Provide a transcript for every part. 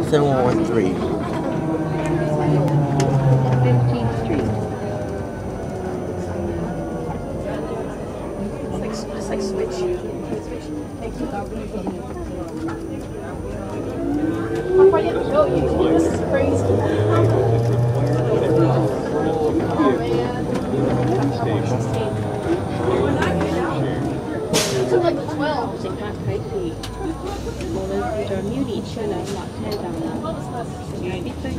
7113. 15th Street. It's like switch. How far you have to go? This is crazy. Oh man. It took like 12. Trên các cái thì một lần thì đó như đi chơi là mọi thay rằng estoy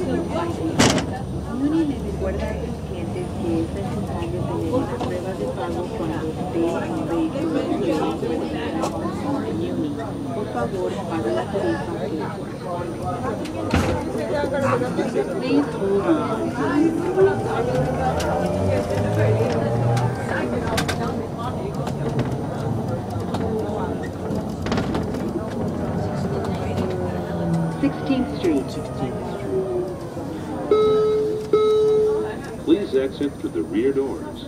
Muni me recuerda a los clientes que es necesario tener una prueba de pago cuando esté en un vehículo Muni. Por favor, pague la tarifa Please hold on. 16th Street. Please exit through the rear doors.